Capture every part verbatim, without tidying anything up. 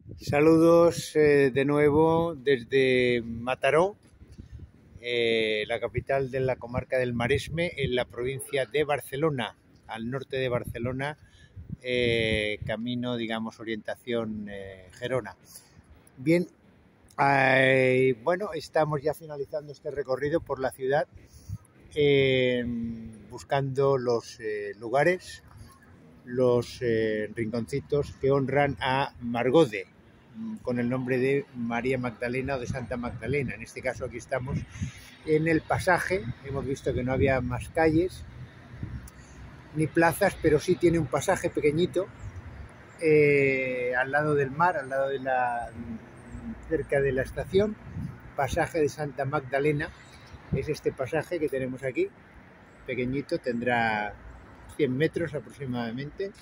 Saludos eh, de nuevo desde Mataró, eh, la capital de la comarca del Maresme, en la provincia de Barcelona, al norte de Barcelona, eh, camino, digamos, orientación eh, Gerona. Bien, eh, bueno, estamos ya finalizando este recorrido por la ciudad, eh, buscando los eh, lugares, los eh, rinconcitos que honran a Margode, con el nombre de María Magdalena o de Santa Magdalena. En este caso aquí estamos en el pasaje. Hemos visto que no había más calles ni plazas, pero sí tiene un pasaje pequeñito eh, al lado del mar, al lado de la, cerca de la estación. Pasaje de Santa Magdalena es este pasaje que tenemos aquí, pequeñito, tendrá cien metros aproximadamente.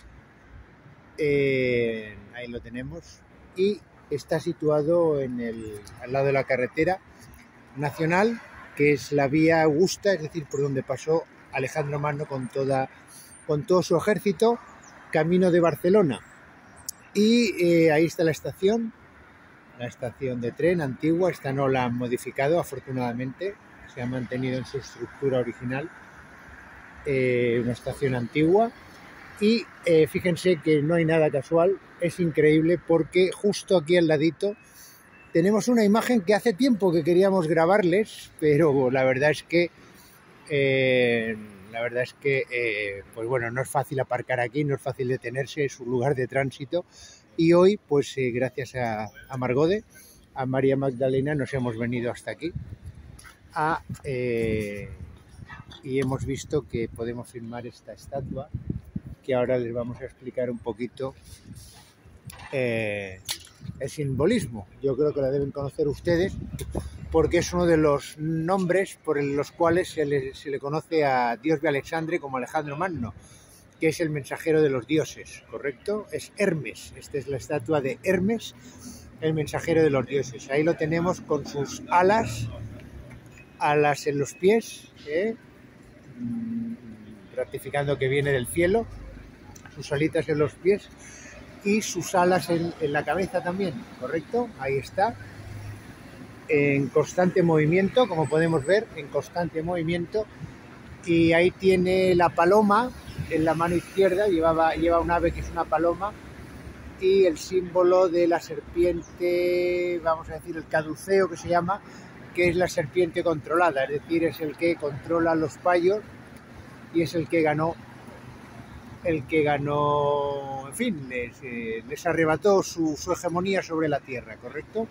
Eh, ahí lo tenemos. Y está situado en el, al lado de la carretera nacional, que es la vía Augusta, es decir, por donde pasó Alejandro Magno con, toda, con todo su ejército, camino de Barcelona. Y eh, ahí está la estación, la estación de tren antigua. Esta no la han modificado, afortunadamente, se ha mantenido en su estructura original, eh, una estación antigua. Y eh, fíjense que no hay nada casual, es increíble porque justo aquí al ladito tenemos una imagen que hace tiempo que queríamos grabarles, pero la verdad es que, eh, la verdad es que eh, pues bueno, no es fácil aparcar aquí, no es fácil detenerse, es un lugar de tránsito. Y hoy, pues eh, gracias a, a Margode, a María Magdalena, nos hemos venido hasta aquí a, eh, y hemos visto que podemos filmar esta estatua, que ahora les vamos a explicar un poquito eh, el simbolismo. Yo creo que la deben conocer ustedes porque es uno de los nombres por los cuales se le, se le conoce a Dios de Alexandre como Alejandro Magno, que es el mensajero de los dioses, ¿correcto? Es Hermes, esta es la estatua de Hermes, el mensajero de los dioses. Ahí lo tenemos con sus alas, alas en los pies, ¿eh? ratificando que viene del cielo, sus alitas en los pies y sus alas en, en la cabeza también, ¿correcto? Ahí está, en constante movimiento, como podemos ver, en constante movimiento. Y ahí tiene la paloma en la mano izquierda, llevaba, lleva un ave que es una paloma, y el símbolo de la serpiente, vamos a decir el caduceo que se llama, que es la serpiente controlada, es decir, es el que controla los payos y es el que ganó el que ganó, en fin, les, eh, les arrebató su, su hegemonía sobre la tierra, ¿correcto?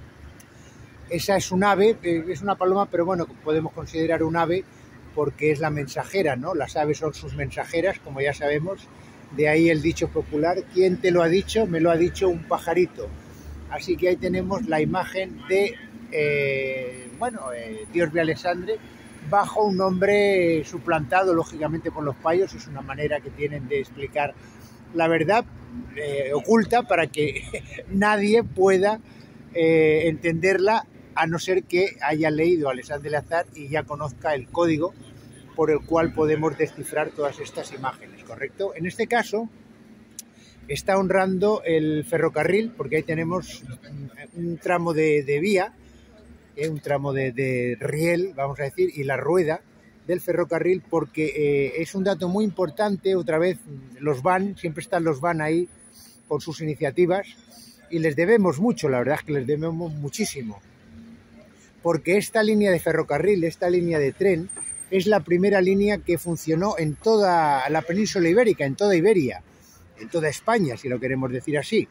Esa es un ave, eh, es una paloma, pero bueno, podemos considerar un ave porque es la mensajera, ¿no? Las aves son sus mensajeras, como ya sabemos, de ahí el dicho popular, ¿quién te lo ha dicho? Me lo ha dicho un pajarito. Así que ahí tenemos la imagen de, eh, bueno, eh, Dios de Alexandre, bajo un nombre suplantado, lógicamente, por los payos. Es una manera que tienen de explicar la verdad eh, oculta para que nadie pueda eh, entenderla, a no ser que haya leído Alexandre Lazar y ya conozca el código por el cual podemos descifrar todas estas imágenes, ¿correcto? En este caso está honrando el ferrocarril, porque ahí tenemos un tramo de, de vía, eh, un tramo de, de riel, vamos a decir, y la rueda del ferrocarril, porque eh, es un dato muy importante. Otra vez, los van, siempre están los van ahí con sus iniciativas, y les debemos mucho, la verdad es que les debemos muchísimo, porque esta línea de ferrocarril, esta línea de tren, es la primera línea que funcionó en toda la península ibérica, en toda Iberia, en toda España, si lo queremos decir así,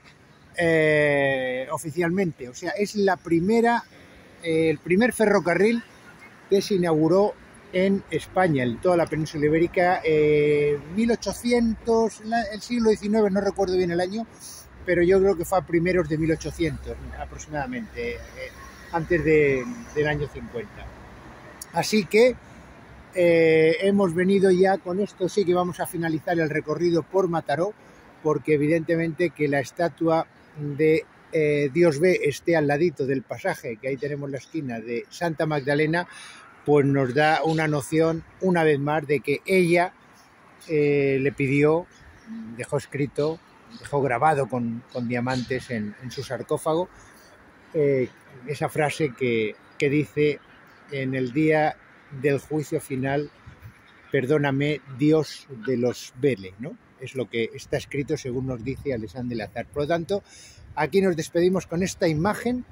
eh, oficialmente. O sea, es la primera, eh, el primer ferrocarril que se inauguró en España, en toda la península ibérica, eh, mil ochocientos, el siglo diecinueve, no recuerdo bien el año, pero yo creo que fue a primeros de mil ochocientos aproximadamente, eh, antes de, del año cincuenta. Así que eh, hemos venido ya con esto, sí que vamos a finalizar el recorrido por Mataró, porque evidentemente que la estatua de eh, Dios ve esté al ladito del pasaje, que ahí tenemos la esquina de Santa Magdalena, pues nos da una noción una vez más de que ella eh, le pidió, dejó escrito dejó grabado con, con diamantes en, en su sarcófago, eh, esa frase que, que dice: en el día del juicio final, perdóname, Dios de los Vélez, ¿no? Es lo que está escrito según nos dice Alexandre Lazar. Por lo tanto, aquí nos despedimos con esta imagen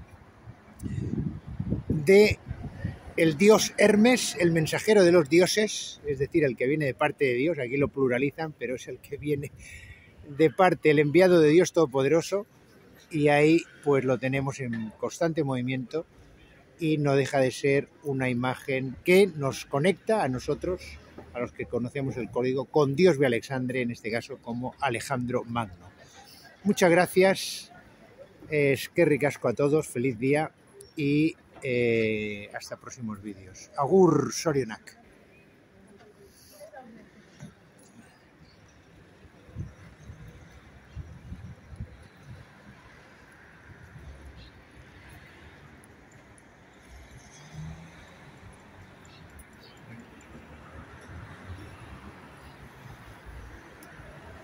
de el dios Hermes, el mensajero de los dioses, es decir, el que viene de parte de Dios. Aquí lo pluralizan, pero es el que viene de parte, el enviado de Dios Todopoderoso, y ahí pues lo tenemos en constante movimiento y no deja de ser una imagen que nos conecta a nosotros, a los que conocemos el código, con Dios de Alexandre, en este caso como Alejandro Magno. Muchas gracias, es que ricasco a todos, feliz día y eh, hasta próximos vídeos. Agur, Sorionak.